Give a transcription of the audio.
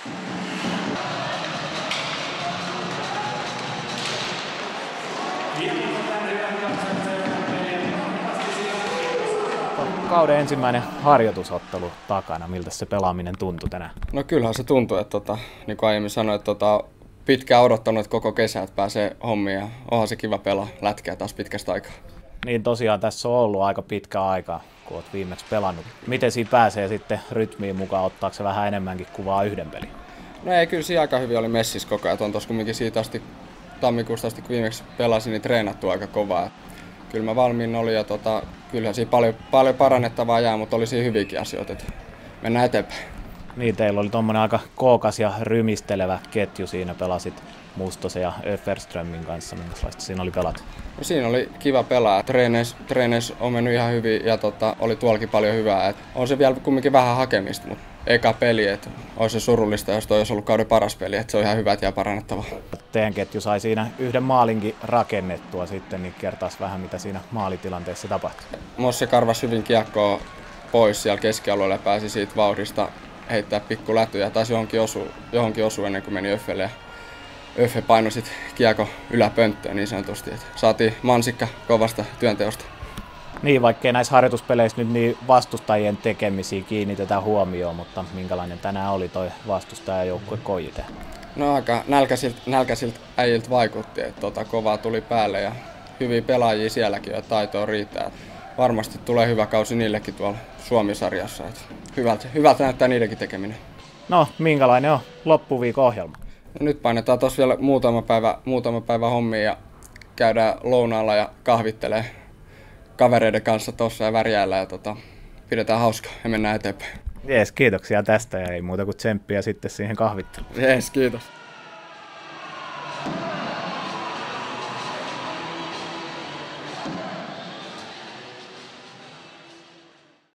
Kauden ensimmäinen harjoitusottelu takana. Miltä se pelaaminen tuntui tänään? No kyllähän se tuntui, että niin kuin aiemmin sanoin, että pitkään odottanut koko kesä, että pääsee hommiin ja onhan se kiva pelaa lätkää taas pitkästä aikaa. Niin tosiaan tässä on ollut aika pitkä aika, kun olet viimeksi pelannut. Miten siinä pääsee sitten rytmiin mukaan, ottaako se vähän enemmänkin kuvaa yhden pelin? No ei, kyllä siinä aika hyvin oli messissä koko ajan. On tuossa kumminkin siitä asti, tammikuusta asti kun viimeksi pelasin, niin treenattu aika kovaa. Kyllä mä valmiin olin ja kyllähän siinä paljon parannettavaa jää, mutta oli siinä hyviäkin asioita, että mennään eteenpäin. Niin, teillä oli tuommoinen aika kookas ja rymistelevä ketju siinä, pelasit Mustosen ja Öfferströmin kanssa. Minkälaista siinä oli pelata? No, siinä oli kiva pelaa. Treeneissä on mennyt ihan hyvin ja oli tuollakin paljon hyvää. On se vielä kumminkin vähän hakemista, mutta eka peli, että olisi se surullista, jos toi olisi ollut kauden paras peli, että se on ihan hyvä ja parannettava. Teidän ketju sai siinä yhden maalinkin rakennettua sitten, niin kertaisi vähän mitä siinä maalitilanteessa tapahtui. Mosse karvasi hyvin kiekkoa pois siellä keskialueella ja pääsi siitä vauhdista heittää pikku lätyjä. Taisi johonkin osua ennen kuin meni Öffelle ja Öffe painoi sitten kiekko yläpönttöön niin sanotusti. Että saatiin mansikka kovasta työnteosta. Niin, vaikkei näissä harjoituspeleissä nyt niin vastustajien tekemisiä kiinnitetään huomioon, mutta minkälainen tänään oli toi vastustajajoukkue Kojite? No aika nälkäisiltä äijiltä vaikutti, että kovaa tuli päälle ja hyviä pelaajia sielläkin ja taitoa riittää. Varmasti tulee hyvä kausi niillekin tuolla Suomi-sarjassa. Hyvältä näyttää niidenkin tekeminen. No, minkälainen on loppuviikon ohjelma? No, nyt painetaan tuossa vielä muutama päivä hommia ja käydään lounaalla ja kahvittelee kavereiden kanssa tuossa ja värjäällä ja pidetään hauskaa ja mennään eteenpäin. Jees, kiitoksia tästä ja ei muuta kuin tsemppiä sitten siihen kahvitteluun. Jees, kiitos.